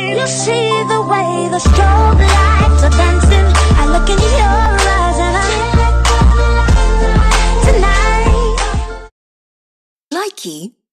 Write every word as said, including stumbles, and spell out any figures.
You see the way the strobe lights are dancing. I look in your eyes and I tonight. Likey